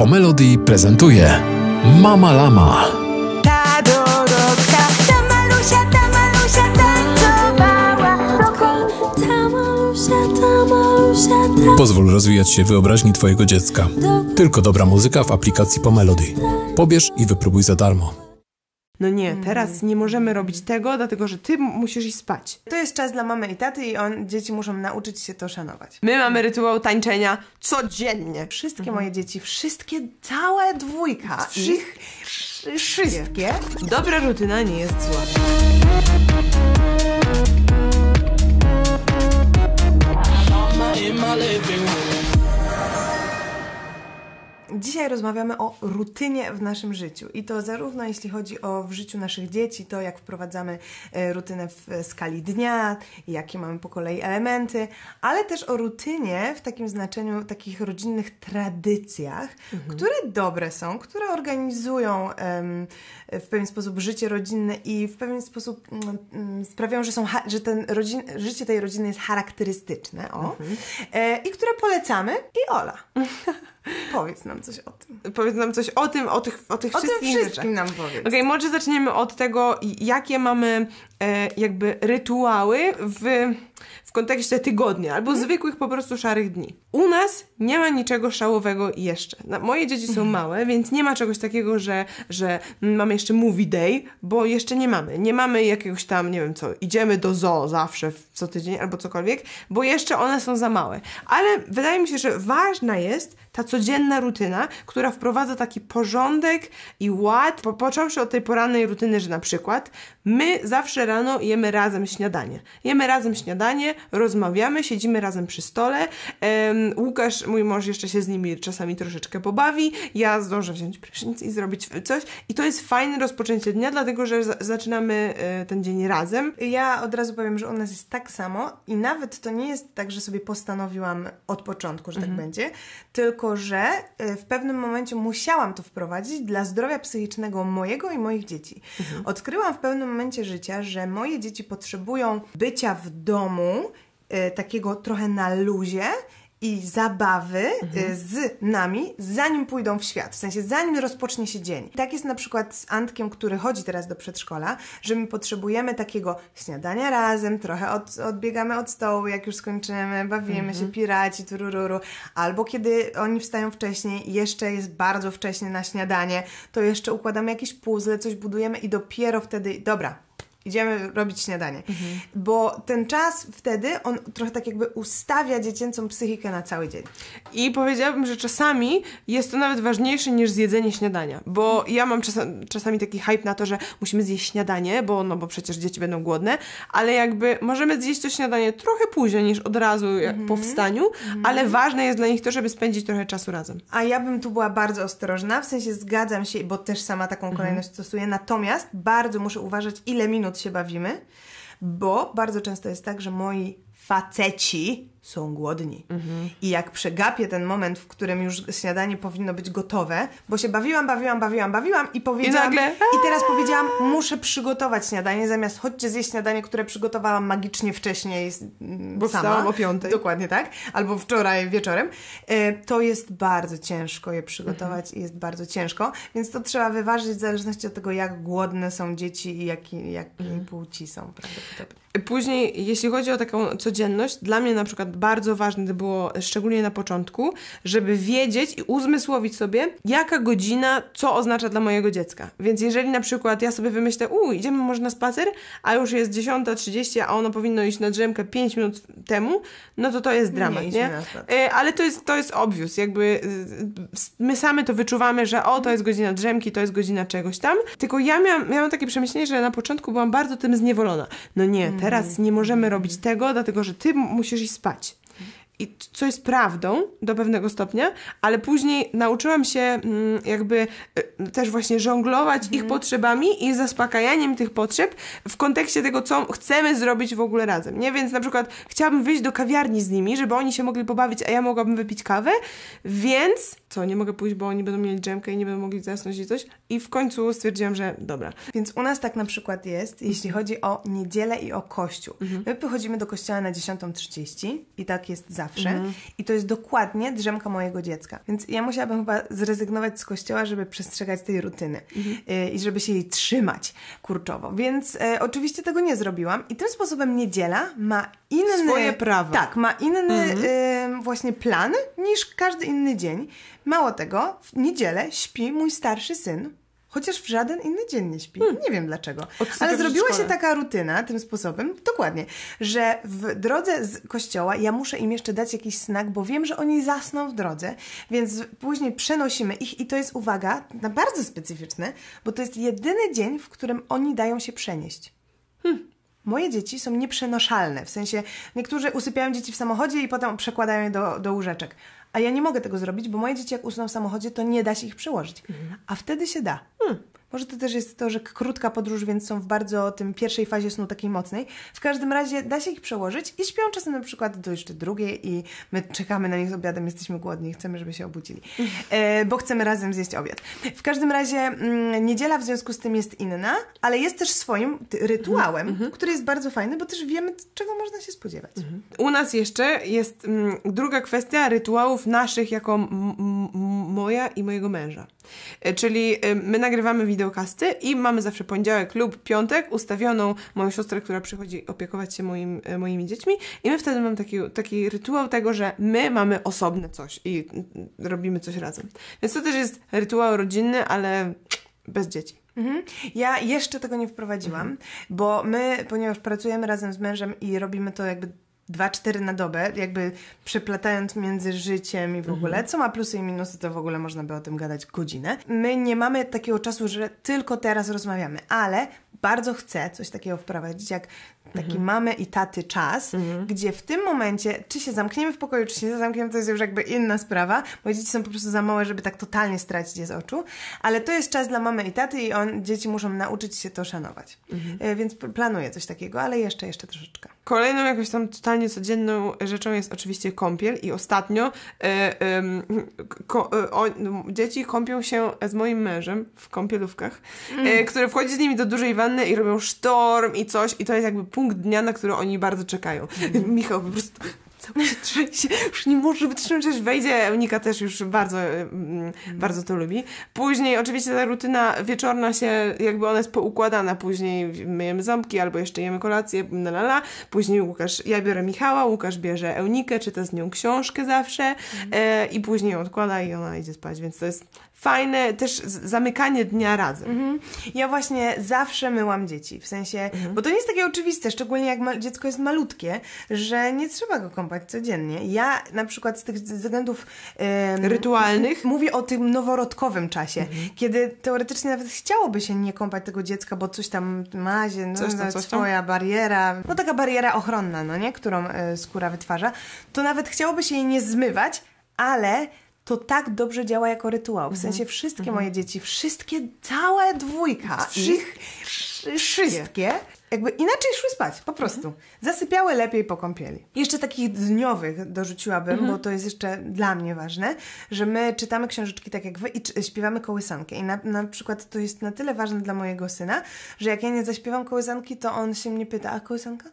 Pomelody prezentuje Mama Lama. Ta Dorotka, ta malusia tańcowała. Ta malusia. Pozwól rozwijać się wyobraźni Twojego dziecka. Tylko dobra muzyka w aplikacji Pomelody. Pobierz i wypróbuj za darmo. No nie, teraz nie możemy robić tego, dlatego że ty musisz iść spać. To jest czas dla mamy i taty i dzieci muszą nauczyć się to szanować. My mamy rytuał tańczenia codziennie. Wszystkie moje dzieci, całe dwójka, wszystkie. Dobra rutyna nie jest zła. Dzisiaj rozmawiamy o rutynie w naszym życiu i to zarówno jeśli chodzi o w życiu naszych dzieci, to jak wprowadzamy rutynę w skali dnia, jakie mamy po kolei elementy, ale też o rutynie w takim znaczeniu takich rodzinnych tradycjach, które dobre są, które organizują w pewien sposób życie rodzinne i w pewien sposób sprawiają, że życie tej rodziny jest charakterystyczne i które polecamy. I Ola, powiedz nam coś o tym. Powiedz nam coś o tym, o tych wszystkich rzeczach. nam powiedz. Okej, może zaczniemy od tego, jakie mamy jakby rytuały w kontekście tygodnia albo zwykłych po prostu szarych dni. U nas nie ma niczego szałowego jeszcze. Moje dzieci są małe, więc nie ma czegoś takiego, że mamy jeszcze movie day, bo jeszcze nie mamy. Nie mamy jakiegoś tam, nie wiem co, idziemy do zoo zawsze co tydzień albo cokolwiek, bo jeszcze one są za małe. Ale wydaje mi się, że ważna jest ta codzienna rutyna, która wprowadza taki porządek i ład, począwszy od tej porannej rutyny, że na przykład my zawsze rano jemy razem śniadanie. Jemy razem śniadanie, rozmawiamy, siedzimy razem przy stole. Łukasz, mój mąż, jeszcze się z nimi czasami troszeczkę pobawi. Ja zdążę wziąć prysznic i zrobić coś. I to jest fajne rozpoczęcie dnia, dlatego że zaczynamy ten dzień razem. Ja od razu powiem, że u nas jest tak samo i nawet to nie jest tak, że sobie postanowiłam od początku, że tak będzie, tylko że w pewnym momencie musiałam to wprowadzić dla zdrowia psychicznego mojego i moich dzieci. Odkryłam w pewnym momencie życia, że moje dzieci potrzebują bycia w domu, takiego trochę na luzie i zabawy z nami, zanim pójdą w świat. W sensie, zanim rozpocznie się dzień. Tak jest na przykład z Antkiem, który chodzi teraz do przedszkola, że my potrzebujemy takiego śniadania razem, trochę odbiegamy od stołu, jak już skończymy, bawimy się, piraci, turururu. Albo kiedy oni wstają wcześniej, jeszcze jest bardzo wcześnie na śniadanie, to jeszcze układamy jakieś puzzle, coś budujemy i dopiero wtedy, dobra, idziemy robić śniadanie. Bo ten czas wtedy, on trochę tak jakby ustawia dziecięcą psychikę na cały dzień. I powiedziałabym, że czasami jest to nawet ważniejsze niż zjedzenie śniadania. Bo ja mam czasami taki hype na to, że musimy zjeść śniadanie, bo przecież dzieci będą głodne, ale jakby możemy zjeść to śniadanie trochę później niż od razu po wstaniu, ale ważne jest dla nich to, żeby spędzić trochę czasu razem. A ja bym tu była bardzo ostrożna, w sensie zgadzam się, bo też sama taką kolejność stosuję, natomiast bardzo muszę uważać, ile minut się bawimy, bo bardzo często jest tak, że moi faceci są głodni. I jak przegapię ten moment, w którym już śniadanie powinno być gotowe, bo się bawiłam i powiedziałam, i teraz powiedziałam, muszę przygotować śniadanie, zamiast chodźcie zjeść śniadanie, które przygotowałam magicznie wcześniej bo sama. wstałam o 5:00. Dokładnie tak. Albo wczoraj wieczorem. To jest bardzo ciężko je przygotować i jest bardzo ciężko, więc to trzeba wyważyć w zależności od tego, jak głodne są dzieci i jakiej płci są prawdopodobnie. Później, jeśli chodzi o taką codzienność, dla mnie na przykład bardzo ważne to było, szczególnie na początku, żeby wiedzieć i uzmysłowić sobie, jaka godzina, co oznacza dla mojego dziecka. Więc jeżeli na przykład ja sobie wymyślę, idziemy może na spacer, a już jest 10:30, a ono powinno iść na drzemkę 5 minut temu, no to jest dramat, nie? Ale to jest obvious, jakby my same to wyczuwamy, że to jest godzina drzemki, to jest godzina czegoś tam. Tylko ja miałam takie przemyślenie, że na początku byłam bardzo tym zniewolona. No nie, teraz nie możemy robić tego, dlatego że ty musisz iść spać. I co jest prawdą do pewnego stopnia, ale później nauczyłam się jakby też właśnie żonglować ich potrzebami i zaspokajaniem tych potrzeb w kontekście tego, co chcemy zrobić w ogóle razem, nie? Więc na przykład chciałabym wyjść do kawiarni z nimi, żeby oni się mogli pobawić, a ja mogłabym wypić kawę, więc nie mogę pójść, bo oni będą mieli dżemkę i nie będą mogli zasnąć i coś. I w końcu stwierdziłam, że dobra. Więc u nas tak na przykład jest, jeśli chodzi o niedzielę i o kościół. My wychodzimy do kościoła na 10:30 i tak jest zawsze. zawsze i to jest dokładnie drzemka mojego dziecka. Więc ja musiałabym chyba zrezygnować z kościoła, żeby przestrzegać tej rutyny i żeby się jej trzymać kurczowo. Więc oczywiście tego nie zrobiłam i tym sposobem niedziela ma inny... Swoje prawa. Tak, ma inny właśnie plan niż każdy inny dzień. Mało tego, w niedzielę śpi mój starszy syn, chociaż w żaden inny dzień nie śpi. Nie wiem dlaczego. Ale zrobiła się taka rutyna tym sposobem, dokładnie, że w drodze z kościoła ja muszę im jeszcze dać jakiś snack, bo wiem, że oni zasną w drodze, więc później przenosimy ich i to jest, uwaga, na bardzo specyficzne, bo to jest jedyny dzień, w którym oni dają się przenieść. Moje dzieci są nieprzenoszalne, w sensie niektórzy usypiają dzieci w samochodzie i potem przekładają je do łóżeczek. A ja nie mogę tego zrobić, bo moje dzieci jak usną w samochodzie, to nie da się ich przełożyć. A wtedy się da. Może to też jest to, że krótka podróż, więc są w bardzo tym pierwszej fazie snu takiej mocnej. W każdym razie da się ich przełożyć i śpią czasem na przykład do jeszcze drugiej i my czekamy na nich z obiadem, jesteśmy głodni i chcemy, żeby się obudzili. Bo chcemy razem zjeść obiad. W każdym razie niedziela w związku z tym jest inna, ale jest też swoim rytuałem, który jest bardzo fajny, bo też wiemy, czego można się spodziewać. U nas jeszcze jest druga kwestia rytuałów naszych jako moja i mojego męża. Czyli my nagrywamy wideokasty i mamy zawsze poniedziałek lub piątek ustawioną moją siostrę, która przychodzi opiekować się moimi dziećmi i my wtedy mamy taki rytuał tego, że my mamy osobne coś i robimy coś razem. Więc to też jest rytuał rodzinny, ale bez dzieci. Ja jeszcze tego nie wprowadziłam, bo my, ponieważ pracujemy razem z mężem i robimy to jakby 2-4 na dobę, jakby przeplatając między życiem i w ogóle, co ma plusy i minusy, to w ogóle można by o tym gadać godzinę. My nie mamy takiego czasu, że tylko teraz rozmawiamy, ale bardzo chcę coś takiego wprowadzić, jak taki mamy i taty czas, gdzie w tym momencie, czy się zamkniemy w pokoju, czy się nie zamkniemy, to jest już jakby inna sprawa. Moje dzieci są po prostu za małe, żeby tak totalnie stracić je z oczu, ale to jest czas dla mamy i taty i dzieci muszą nauczyć się to szanować. Więc planuję coś takiego, ale jeszcze troszeczkę. Kolejną jakoś tam totalnie codzienną rzeczą jest oczywiście kąpiel i ostatnio dzieci kąpią się z moim mężem w kąpielówkach, które wchodzi z nimi do dużej wanny i robią sztorm i coś i to jest jakby punkt dnia, na który oni bardzo czekają. Michał po prostu cały się trzęsie, już nie może wytrzymać, aż wejdzie. Eunika też już bardzo to lubi. Później oczywiście ta rutyna wieczorna się, jakby ona jest poukładana. Później myjemy ząbki albo jeszcze jemy kolację, Później ja biorę Michała, Łukasz bierze Eunikę, czyta z nią książkę zawsze i później ją odkłada i ona idzie spać, więc to jest fajne też zamykanie dnia razem. Ja właśnie zawsze myłam dzieci, w sensie, bo to nie jest takie oczywiste, szczególnie jak dziecko jest malutkie, że nie trzeba go kąpać codziennie. Ja na przykład z tych względów rytualnych mówię o tym noworodkowym czasie, kiedy teoretycznie nawet chciałoby się nie kąpać tego dziecka, bo coś tam mazie, swoja bariera, no taka bariera ochronna, no nie, którą skóra wytwarza, to nawet chciałoby się jej nie zmywać, ale to tak dobrze działa jako rytuał. W sensie wszystkie moje dzieci, cała dwójka, wszystkie, jakby inaczej szły spać, po prostu. Zasypiały lepiej po kąpieli. Jeszcze takich dniowych dorzuciłabym, bo to jest jeszcze dla mnie ważne, że my czytamy książeczki tak jak wy i śpiewamy kołysankę. I na przykład to jest na tyle ważne dla mojego syna, że jak ja nie zaśpiewam kołysanki, to on się mnie pyta, a kołysanka?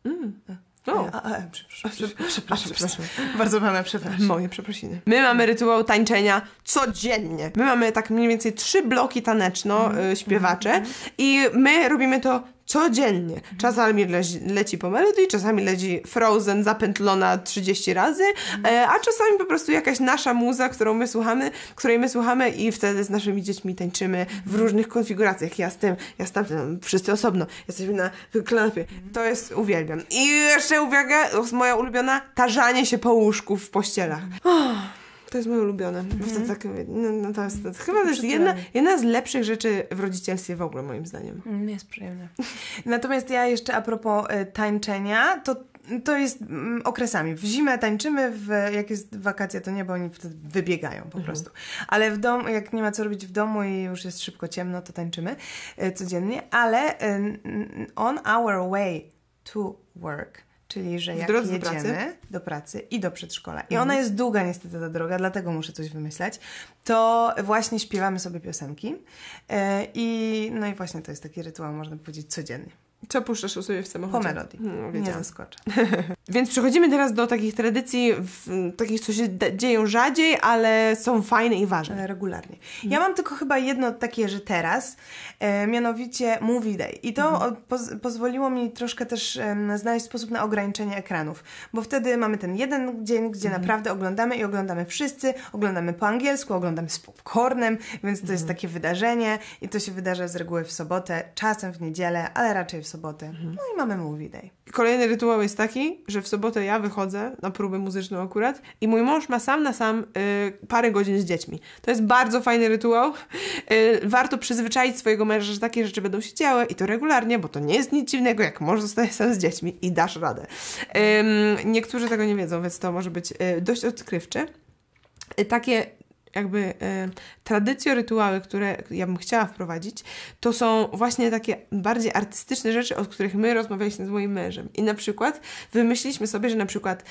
Przepraszam. Bardzo pana przepraszam. Moje przeprosiny. My mamy rytuał tańczenia codziennie. My mamy tak mniej więcej 3 bloki taneczno-śpiewacze i my robimy to codziennie. Czasami leci po melodii, czasami leci Frozen zapętlona 30 razy, a czasami po prostu jakaś nasza muza, której my słuchamy i wtedy z naszymi dziećmi tańczymy w różnych konfiguracjach. Ja z tamtym, wszyscy osobno. Jesteśmy na kanapie. To jest, uwielbiam. I jeszcze uwaga, moja ulubiona, tarzanie się po łóżku w pościelach. To jest moje ulubione. Chyba to jest jedna z lepszych rzeczy w rodzicielstwie w ogóle, moim zdaniem. Jest przyjemne. Natomiast ja jeszcze a propos tańczenia, to jest okresami. W zimę tańczymy, jak jest wakacja, to nie, bo oni wtedy wybiegają po prostu. Ale w domu, jak nie ma co robić w domu i już jest szybko ciemno, to tańczymy codziennie. Ale on our way to work, czyli że jak jedziemy do pracy i do przedszkola. I ona jest długa niestety ta droga, dlatego muszę coś wymyślać. To właśnie śpiewamy sobie piosenki. No i właśnie to jest taki rytuał, można powiedzieć, codzienny. Co puszczasz u sobie w samochodzie? Po melodii. Nie zaskoczę. Więc przechodzimy teraz do takich tradycji, takich, co się dzieją rzadziej, ale są fajne i ważne. Regularnie. Ja mam tylko chyba jedno takie, że teraz, mianowicie Movie Day. I to pozwoliło mi troszkę też znaleźć sposób na ograniczenie ekranów. Bo wtedy mamy ten jeden dzień, gdzie naprawdę oglądamy i oglądamy wszyscy, oglądamy po angielsku, oglądamy z popcornem, więc to jest takie wydarzenie i to się wydarza z reguły w sobotę, czasem w niedzielę, ale raczej w sobotę. No i mamy Movie Day. Kolejny rytuał jest taki, że w sobotę ja wychodzę na próbę muzyczną akurat i mój mąż ma sam na sam parę godzin z dziećmi. To jest bardzo fajny rytuał. Warto przyzwyczaić swojego męża, że takie rzeczy będą się działy i to regularnie, bo to nie jest nic dziwnego, jak mąż zostaje sam z dziećmi i dasz radę. Niektórzy tego nie wiedzą, więc to może być dość odkrywcze. Takie jakby tradycje, rytuały, które ja bym chciała wprowadzić, to są właśnie takie bardziej artystyczne rzeczy, o których my rozmawialiśmy z moim mężem. I na przykład wymyśliliśmy sobie, że na przykład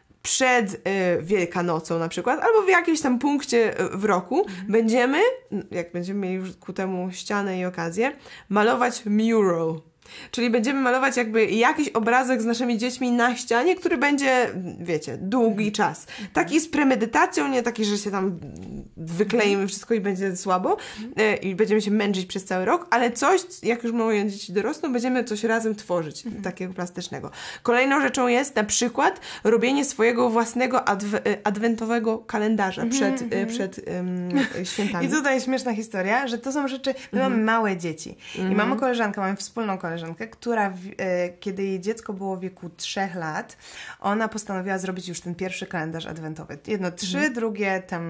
przed Wielkanocą na przykład, albo w jakimś tam punkcie w roku będziemy, jak będziemy mieli już ku temu ścianę i okazję, malować mural. Czyli będziemy malować jakby jakiś obrazek z naszymi dziećmi na ścianie, który będzie, wiecie, długi czas. Taki z premedytacją, nie taki, że się tam wykleimy wszystko i będzie słabo i będziemy się męczyć przez cały rok, ale coś, jak już moje dzieci dorosną, będziemy coś razem tworzyć, takiego plastycznego. Kolejną rzeczą jest na przykład robienie swojego własnego adwentowego kalendarza przed świętami. I tutaj śmieszna historia, że to są rzeczy, my mamy małe dzieci i mamy koleżankę, mamy wspólną koleżankę, która kiedy jej dziecko było w wieku 3 lat, ona postanowiła zrobić już ten pierwszy kalendarz adwentowy. Jedno 3, drugie tam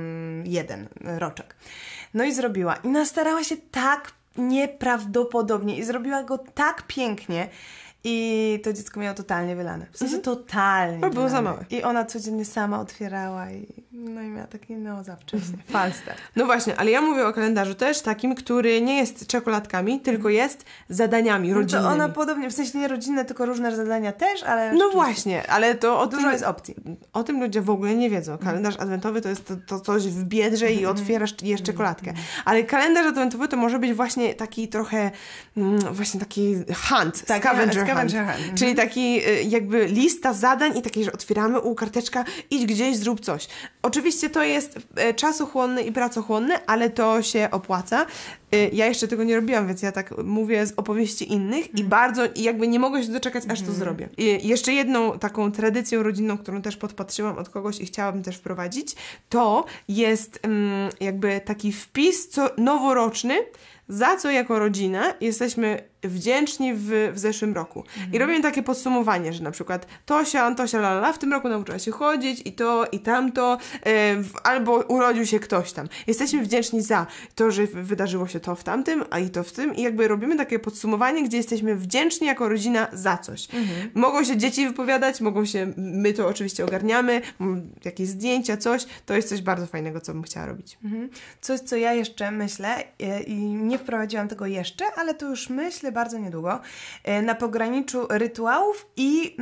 1 roczek. No i zrobiła. I nastarała się tak nieprawdopodobnie i zrobiła go tak pięknie. I to dziecko miało totalnie wylane. W sensie totalnie Bo było za małe. I ona codziennie sama otwierała i miała taki za wcześnie. Falstart. No właśnie, ale ja mówię o kalendarzu też takim, który nie jest czekoladkami, tylko jest zadaniami rodzinnymi. To ona podobnie, w sensie nie rodzinne, tylko różne zadania też, ale... No właśnie, ale to dużo jest opcji. O tym ludzie w ogóle nie wiedzą. Kalendarz adwentowy to jest to coś w biedrze i otwierasz jesz czekoladkę. Ale kalendarz adwentowy to może być właśnie taki trochę właśnie taki hunt, scavenger hunt. Czyli taki jakby lista zadań i takie, że otwieramy karteczka, idź gdzieś, zrób coś. Oczywiście to jest czasochłonne i pracochłonne, ale to się opłaca. Ja jeszcze tego nie robiłam, więc ja tak mówię z opowieści innych i jakby nie mogę się doczekać, aż to zrobię. I jeszcze jedną taką tradycją rodzinną, którą też podpatrzyłam od kogoś i chciałabym też wprowadzić, to jest jakby taki wpis noworoczny, za co jako rodzina jesteśmy wdzięczni w zeszłym roku. I robimy takie podsumowanie, że na przykład Tosia, Antosia, lalala, w tym roku nauczyła się chodzić i to, i tamto, albo urodził się ktoś tam. Jesteśmy wdzięczni za to, że wydarzyło się to w tamtym, a i to w tym i jakby robimy takie podsumowanie, gdzie jesteśmy wdzięczni jako rodzina za coś. Mogą się dzieci wypowiadać, my to oczywiście ogarniamy, jakieś zdjęcia, coś, to jest coś bardzo fajnego, co bym chciała robić. Coś, co ja jeszcze myślę i nie wprowadziłam tego jeszcze, ale to już myślę bardzo niedługo, na pograniczu rytuałów i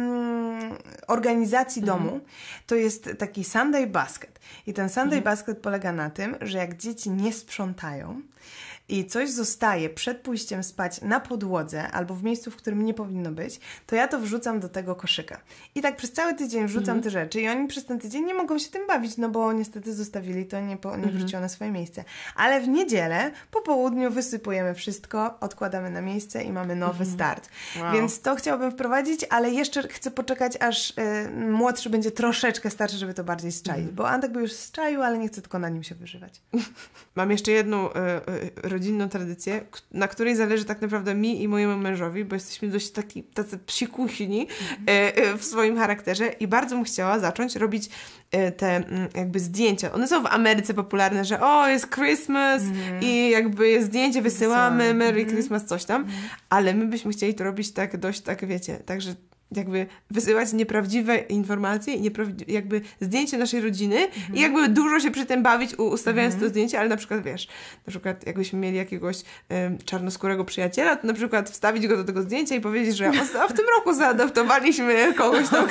organizacji domu, to jest taki Sunday basket. I ten Sunday basket polega na tym, że jak dzieci nie sprzątają i coś zostaje przed pójściem spać na podłodze albo w miejscu, w którym nie powinno być, to ja to wrzucam do tego koszyka. I tak przez cały tydzień wrzucam te rzeczy i oni przez ten tydzień nie mogą się tym bawić, no bo niestety zostawili to, nie wróciło na swoje miejsce. Ale w niedzielę po południu wysypujemy wszystko, odkładamy na miejsce i mamy nowy start. Wow. Więc to chciałabym wprowadzić, ale jeszcze chcę poczekać, aż młodszy będzie troszeczkę starszy, żeby to bardziej zczaić. Bo Antek by już zczaił, ale nie chcę tylko na nim się wyżywać. Mam jeszcze jedną rodzinną tradycję, na której zależy tak naprawdę mi i mojemu mężowi, bo jesteśmy dość tacy psikuśni w swoim charakterze i bardzo bym chciała zacząć robić te jakby zdjęcia. One są w Ameryce popularne, że jest Christmas i jakby jest zdjęcie, wysyłamy, Merry Christmas, coś tam, ale my byśmy chcieli to robić tak dość, tak wiecie, także jakby wysyłać nieprawdziwe informacje i jakby zdjęcie naszej rodziny i jakby dużo się przy tym bawić, ustawiając to zdjęcie, ale na przykład wiesz, na przykład jakbyśmy mieli jakiegoś czarnoskórego przyjaciela, to na przykład wstawić go do tego zdjęcia i powiedzieć, że w tym roku zaadoptowaliśmy kogoś tam.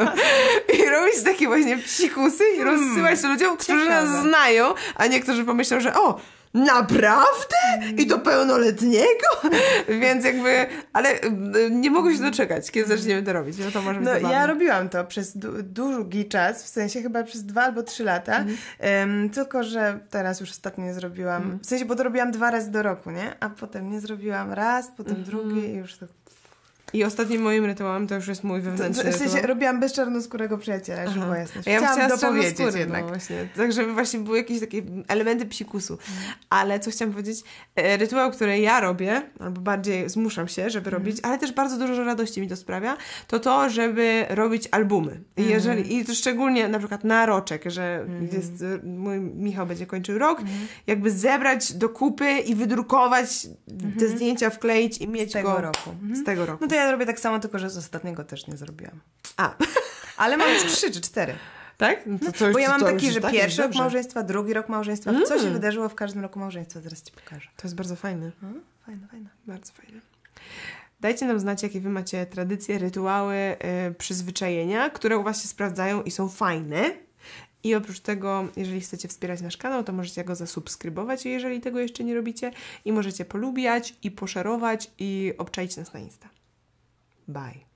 I robić takie właśnie psikusy i rozsyłać to ludziom, którzy nas znają, a niektórzy pomyślą, że Naprawdę? I to pełnoletniego? Więc jakby, ale nie mogę się doczekać, kiedy zaczniemy to robić. No to może być zabawne. Ja robiłam to przez długi czas, w sensie chyba przez 2 albo 3 lata, tylko że teraz już ostatnio nie zrobiłam, w sensie, bo to robiłam 2 razy do roku, nie? A potem nie zrobiłam raz, potem drugi i już tak... I ostatnim moim rytuałem to już jest mój wewnętrzny w sensie rytuał. robiłam bez czarnoskórego przyjaciela, żeby była jasność. Ja Chciałam chciała dopowiedzieć jednak. No właśnie. Tak, żeby właśnie były jakieś takie elementy psikusu. Ale co chciałam powiedzieć, rytuał, który ja robię, albo bardziej zmuszam się, żeby robić, ale też bardzo dużo radości mi to sprawia, to, żeby robić albumy. I to szczególnie na przykład na roczek, że jest, mój Michał będzie kończył rok, jakby zebrać do kupy i wydrukować te zdjęcia, wkleić i mieć Z tego roku. Z tego roku. No to ja robię tak samo, tylko że z ostatniego też nie zrobiłam. A. Ale mam już 3 czy 4. Tak? Bo ja mam taki, że pierwszy rok małżeństwa, drugi rok małżeństwa. Co się wydarzyło w każdym roku małżeństwa? Zaraz ci pokażę. To jest bardzo fajne. Fajne. Bardzo fajne. Dajcie nam znać, jakie wy macie tradycje, rytuały, przyzwyczajenia, które u was się sprawdzają i są fajne. I oprócz tego, jeżeli chcecie wspierać nasz kanał, to możecie go zasubskrybować, jeżeli tego jeszcze nie robicie. I możecie polubiać, i poszerować, i obczaić nas na Insta. Bye.